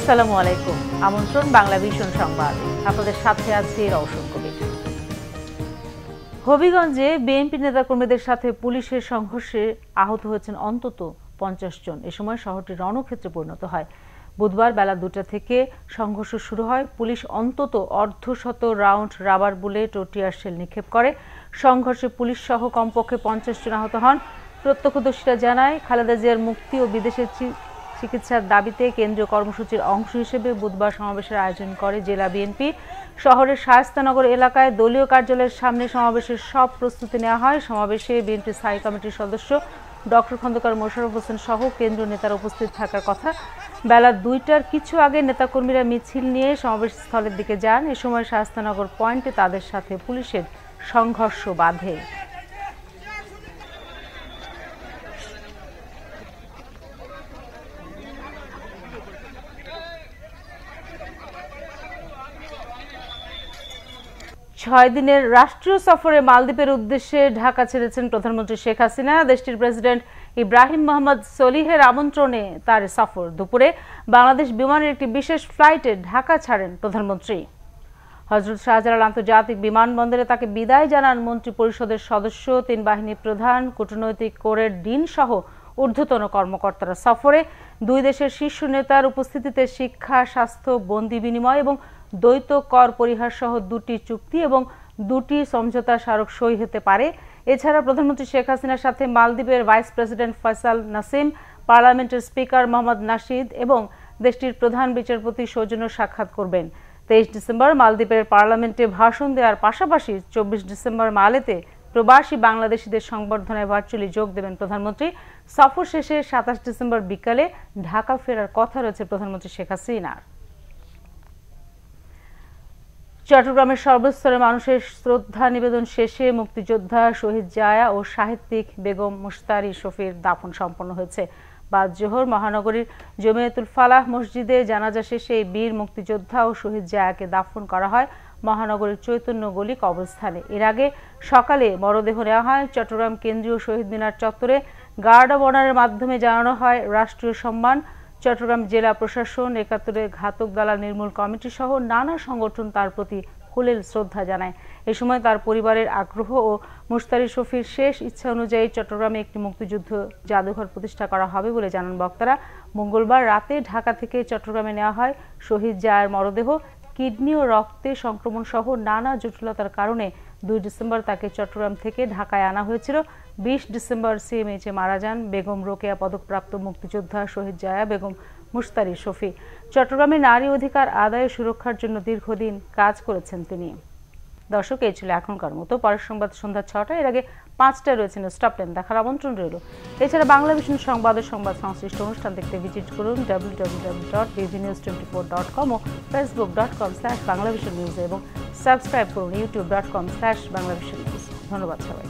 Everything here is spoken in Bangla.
আসসালামু আলাইকুম। আমন্ত্রণ বাংলাভিশন সংবাদ। আপনাদের সাথে আছি রওশন কবির। হবিগঞ্জে বিএনপি নেতাকর্মীদের সাথে পুলিশের সংঘর্ষে আহত হয়েছেন অন্তত 50 জন। এ সময় শহরটি রণক্ষেত্রে পরিণত হয়। বুধবার বেলা 2টা থেকে সংঘর্ষ শুরু হয়। পুলিশ অন্তত অর্ধশত রাউন্ড রাবার বুলেট ও টিয়ার শেল নিক্ষেপ করে। সংঘর্ষে পুলিশ সহ কমপক্ষে 50 জন আহত হন। প্রত্যক্ষদর্শীরা জানায়, খালেদা জিয়ার মুক্তি ও বিদেশে চিকিৎসার দাবিতে কেন্দ্রীয় কর্মসূচির অংশ হিসেবে বুধবার সমাবেশের আয়োজন করে জেলা বিএনপি। শহরের শায়েস্তানগর এলাকায় দলীয় কার্যালয়ের সামনে সমাবেশের সব প্রস্তুতি নেওয়া হয়। সমাবেশে বিএনপি স্থায়ী কমিটির সদস্য ডক্টর খন্দকার মোশাররফ হোসেন সহ কেন্দ্রীয় নেতারা উপস্থিত থাকার কথা। বেলা 2টার কিছু আগে নেতাকর্মীরা মিছিল নিয়ে সমাবেশ স্থলের দিকে যান। এ সময় শায়েস্তানগর পয়েন্টে তাদের সাথে পুলিশের সংঘর্ষ বাধে। ছয় দিনের রাষ্ট্রীয় সফরে মালদ্বীপের উদ্দেশ্যে ঢাকা ছেড়েছেন প্রধানমন্ত্রী শেখ হাসিনা। দেশটির প্রেসিডেন্ট ইব্রাহিম মোহাম্মদ সলিহের আমন্ত্রণে তার সফর। দুপুরে বাংলাদেশ বিমানের একটি বিশেষ ফ্লাইটে ঢাকা ছাড়েন প্রধানমন্ত্রী। হযরত শাহজালাল আন্তর্জাতিক বিমানবন্দরে তাকে বিদায় জানান মন্ত্রী পরিষদের সদস্য, 3 বাহিনী প্রধান, কূটনৈতিক কোরের ডিন সহ ঊর্ধ্বতন কর্মকর্তারা। সফরে দুই দেশের শীর্ষ নেতার উপস্থিতিতে শিক্ষা, স্বাস্থ্য, বন্দি বিনিময় এবং দ্বৈত কর পরিহার সহ 2টি চুক্তি এবং 2টি সমঝোতা স্মারক সই হতে পারে। এছাড়া প্রধানমন্ত্রী শেখ হাসিনার সাথে মালদ্বীপের ভাইস প্রেসিডেন্ট ফয়সাল নাসিম, পার্লামেন্টের স্পিকার মোহাম্মদ নাশিদ এবং দেশটির প্রধান বিচারপতি সৌজন্য সাক্ষাৎ করবেন। 23 ডিসেম্বর মালদ্বীপের পার্লামেন্টে ভাষণ দেওয়ার পাশাপাশি 24 ডিসেম্বর মালেতে প্রবাসী বাংলাদেশিদের সংবর্ধনায় ভার্চুয়ালি যোগ দেবেন প্রধানমন্ত্রী। সফর শেষে 27 ডিসেম্বর বিকালে ঢাকা ফেরার কথা রয়েছে প্রধানমন্ত্রী শেখ হাসিনার। চট্টগ্রামের সর্বস্তরের মানুষের শ্রদ্ধা নিবেদন শেষে মুক্তিযোদ্ধা শহীদ জায়া ও সাহিত্যিক বেগম মুশতারি শফির দাফন সম্পন্ন হয়েছে। বাদ জোহর মহানগরীর জমিয়তুল ফালাহ মসজিদে জানাজা শেষে এই বীর মুক্তিযোদ্ধা ও শহীদ জায়াকে দাফন করা হয় মহানগরীর চৈতন্য গলি কবরস্থানে। এর আগে সকালে মরদেহ নেওয়া হয় চট্টগ্রাম কেন্দ্রীয় শহীদ মিনার চত্বরে। গার্ড অব অনারের মাধ্যমে জানানো হয় রাষ্ট্রীয় সম্মান। চট্টগ্রাম জেলা প্রশাসন, 71 ঘাতক দালাল নির্মূল কমিটি সহ নানা সংগঠন তার প্রতি হুলেল শ্রদ্ধা জানায়। এ সময় তার পরিবারের আগ্রহ ও মুশতারি শফির শেষ ইচ্ছা অনুযায়ী চট্টগ্রামে একটি মুক্তিযুদ্ধ জাদুঘর প্রতিষ্ঠা করা হবে বলে জানান বক্তারা। মঙ্গলবার রাতে ঢাকা থেকে চট্টগ্রামে নেওয়া হয় শহীদ জায়ার মরদেহ। কিডনি ও রক্তে সংক্রমণ সহ নানা জটিলতার কারণে 2 ডিসেম্বর তাকে চট্টগ্রাম থেকে ঢাকায় আনা হয়েছিল। 20 ডিসেম্বর সিএমএইচে মারা যান বেগম রোকেয়া পদকপ্রাপ্ত মুক্তিযোদ্ধা শহীদ জায়া বেগম মুশতারি শফি। চট্টগ্রামে নারী অধিকার আদায় ও সুরক্ষার জন্য দীর্ঘদিন কাজ করেছেন তিনি। দর্শক, এই ছিল এখনকার মতো। পরের সংবাদ সন্ধ্যা 6টায়। এর আগে 5টায় রয়েছে স্টপ টেন দেখার আমন্ত্রণ রইল। এছাড়া বাংলাভিশন সংবাদের সংবাদ সংশ্লিষ্ট অনুষ্ঠান দেখতে ভিজিট করুন www.bvnews24.com ও facebook.com/banglavisionnews এবং সাবস্ক্রাইব করুন youtube.com/banglavisionnews। ধন্যবাদ সবাই।